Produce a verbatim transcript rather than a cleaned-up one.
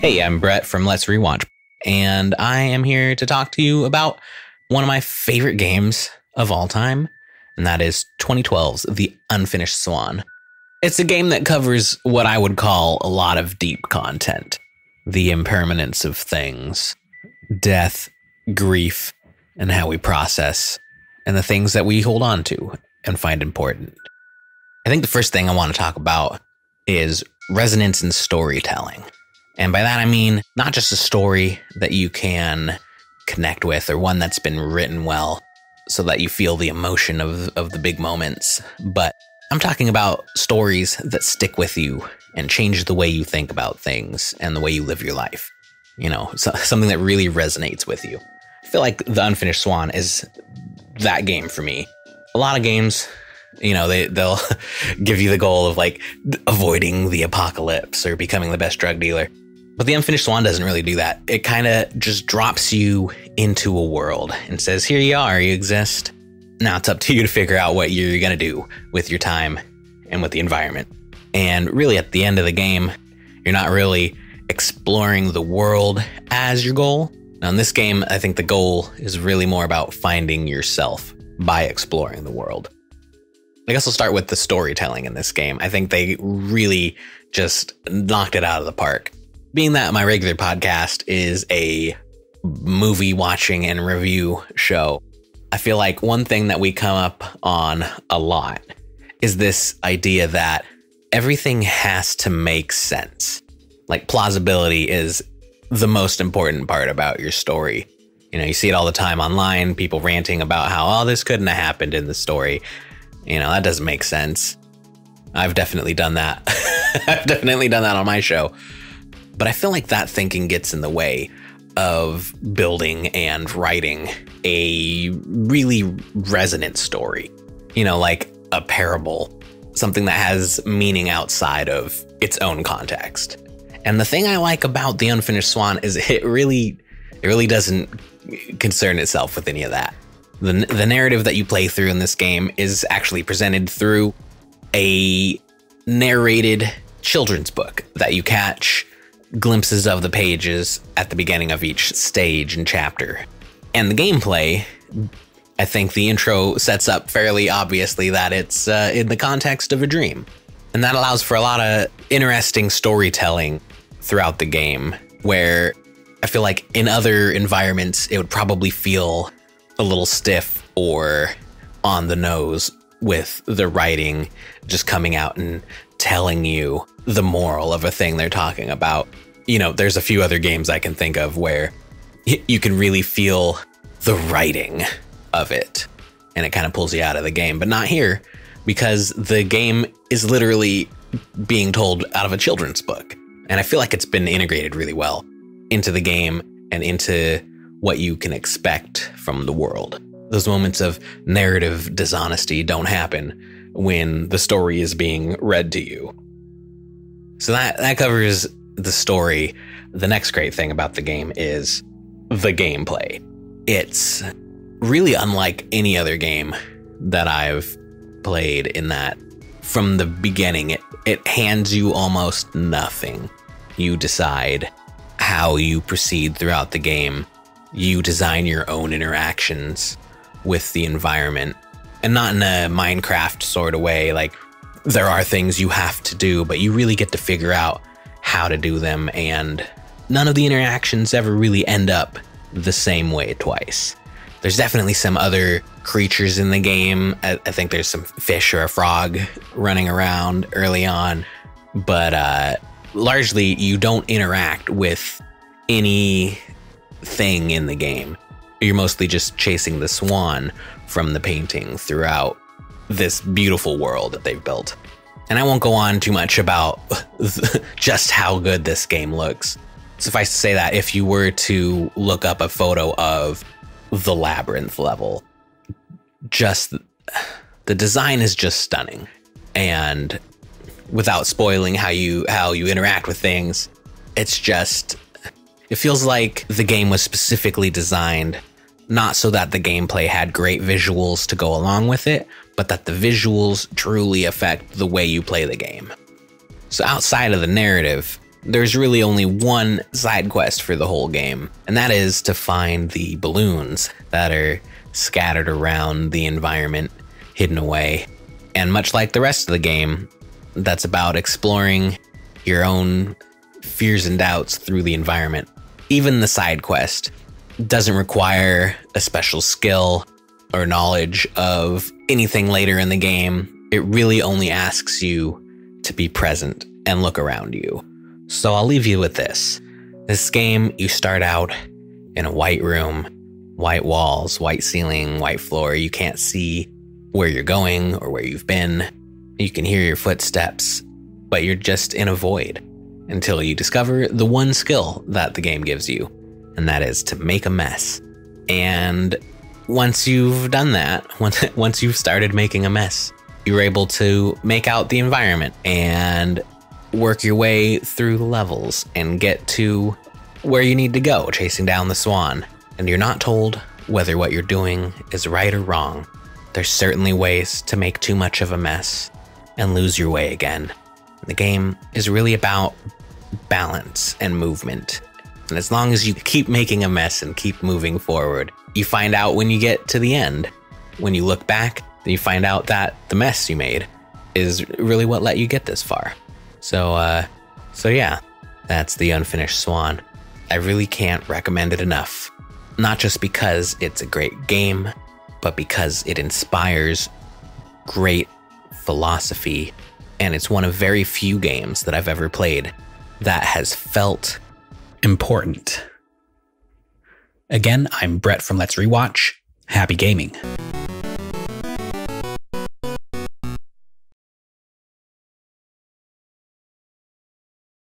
Hey, I'm Brett from Let's Rewatch, and I am here to talk to you about one of my favorite games of all time, and that is twenty twelve's The Unfinished Swan. It's a game that covers what I would call a lot of deep content. The impermanence of things, death, grief, and how we process, and the things that we hold on to and find important. I think the first thing I want to talk about is resonance in storytelling. And by that, I mean not just a story that you can connect with or one that's been written well so that you feel the emotion of, of the big moments, but I'm talking about stories that stick with you and change the way you think about things and the way you live your life. You know, so, something that really resonates with you. I feel like The Unfinished Swan is that game for me. A lot of games, you know, they, they'll give you the goal of like avoiding the apocalypse or becoming the best drug dealer. But The Unfinished Swan doesn't really do that. It kind of just drops you into a world and says, here you are, you exist. Now it's up to you to figure out what you're going to do with your time and with the environment. And really at the end of the game, you're not really exploring the world as your goal. Now in this game, I think the goal is really more about finding yourself by exploring the world. I guess I'll start with the storytelling in this game. I think they really just knocked it out of the park. Being that my regular podcast is a movie watching and review show, I feel like one thing that we come up on a lot is this idea that everything has to make sense. Like plausibility is the most important part about your story. You know, you see it all the time online, people ranting about how, oh, this couldn't have happened in the story. You know, that doesn't make sense. I've definitely done that. I've definitely done that on my show. But I feel like that thinking gets in the way of building and writing a really resonant story. You know, like a parable, something that has meaning outside of its own context. And the thing I like about The Unfinished Swan is it really, it really doesn't concern itself with any of that. The, the narrative that you play through in this game is actually presented through a narrated children's book that you catch glimpses of the pages at the beginning of each stage and chapter. And the gameplay, I think the intro sets up fairly obviously that it's uh, in the context of a dream. And that allows for a lot of interesting storytelling throughout the game, where I feel like in other environments, it would probably feel a little stiff or on the nose with the writing just coming out and telling you the moral of a thing they're talking about. You know, there's a few other games I can think of where you can really feel the writing of it and it kind of pulls you out of the game, but not here, because the game is literally being told out of a children's book. And I feel like it's been integrated really well into the game and into what you can expect from the world. Those moments of narrative dishonesty don't happen when the story is being read to you. So that, that covers the story. The next great thing about the game is the gameplay. It's really unlike any other game that I've played in that from the beginning, it, it hands you almost nothing. You decide how you proceed throughout the game. You design your own interactions with the environment, and not in a Minecraft sort of way, like there are things you have to do, but you really get to figure out how to do them, and none of the interactions ever really end up the same way twice. There's definitely some other creatures in the game. I, I think there's some fish or a frog running around early on, but uh, largely you don't interact with anything in the game. You're mostly just chasing the swan from the painting throughout this beautiful world that they've built. And I won't go on too much about just how good this game looks. Suffice to say that if you were to look up a photo of the Labyrinth level, just the design is just stunning. And without spoiling how you how you interact with things, it's just, it feels like the game was specifically designed not so that the gameplay had great visuals to go along with it, but that the visuals truly affect the way you play the game. So outside of the narrative, there's really only one side quest for the whole game, and that is to find the balloons that are scattered around the environment, hidden away. And much like the rest of the game, that's about exploring your own fears and doubts through the environment. Even the side quest doesn't require a special skill or knowledge of anything later in the game. It really only asks you to be present and look around you. So I'll leave you with this. This game, you start out in a white room, white walls, white ceiling, white floor. You can't see where you're going or where you've been. You can hear your footsteps, but you're just in a void until you discover the one skill that the game gives you, and that is to make a mess. And once you've done that, once, once you've started making a mess, you're able to make out the environment and work your way through the levels and get to where you need to go, chasing down the swan. And you're not told whether what you're doing is right or wrong. There's certainly ways to make too much of a mess and lose your way again. The game is really about balance and movement. And as long as you keep making a mess and keep moving forward, you find out when you get to the end. When you look back, you find out that the mess you made is really what let you get this far. So, uh, so yeah, that's The Unfinished Swan. I really can't recommend it enough. Not just because it's a great game, but because it inspires great philosophy. And it's one of very few games that I've ever played that has felt important. Again, I'm Brett from Let's Rewatch. Happy gaming.